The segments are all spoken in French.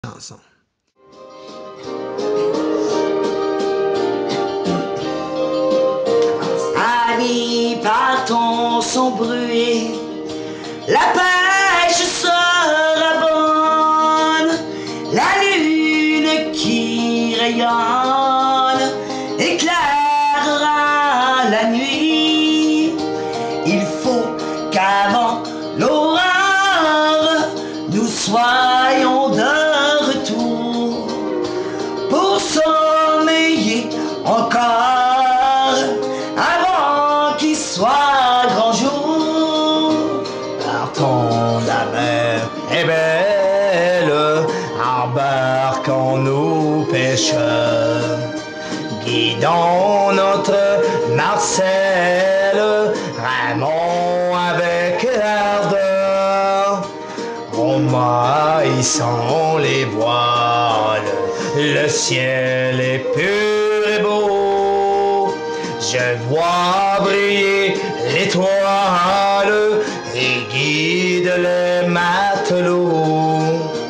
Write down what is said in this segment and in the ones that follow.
chansons. Amis, partons sont brûlés, la pêche sera bonne, la lune qui rayonne éclairera la nuit. Il faut qu'avant l'aurore, nous soyons de retour pour sommeiller encore avant qu'il soit grand jour. Partons, la mer est belle, embarquons nos pêcheurs, guidons notre Marcel, ramons avec ardeur, emmaillissons les voiles, le ciel est pur et beau, je vois briller l'étoile et guide les matelots.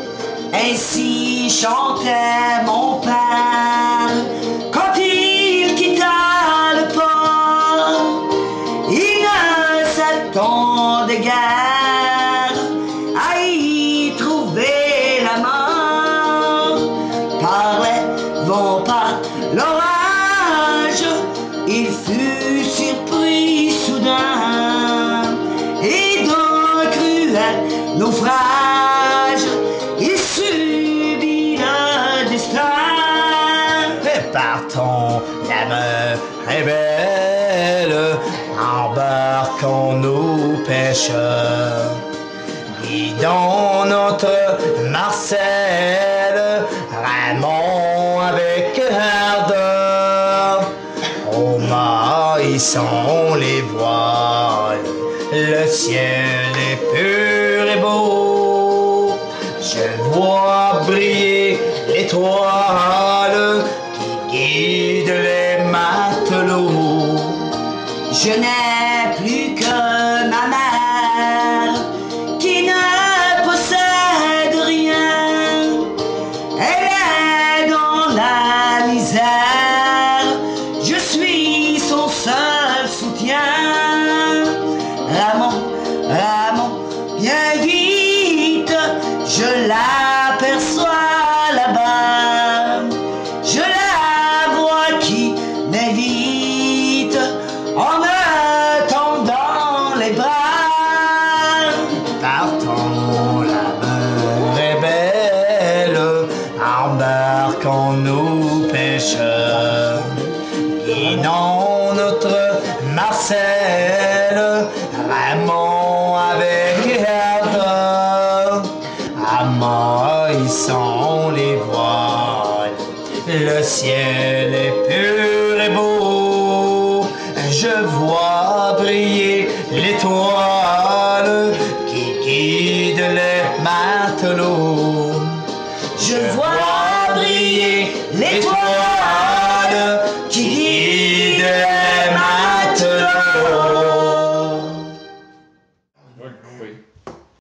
Ainsi chantait mon père quand il quitta le port. Il ne s'attendait guère à y trouver la mort. Par les vents, par l'orage, il fut surpris soudain, et d'un cruel naufrage il subit le destin. Et partons, la mer est belle, embarquons nos pêcheurs, guidons notre Marcel, ramons avec ardeur, emmaillissons les voiles, le ciel est pur et beau, je vois briller l'étoile qui guide les matelots. Je n'ai plus que ma mère qui ne possède rien. Elle est dans la misère, je suis son seul soutien. Ramons, ramons, bien vite, je l'aperçois là-bas. Je la vois qui m'invite en me tendant les bras. Partons, la mer est belle, embarquons nos pêcheurs, guidons notre Marcel, ramons avec ardeur, emmaillissons les voiles, le ciel est pur et beau, je vois briller l'étoile qui guide les matelots. Je vois briller l'étoile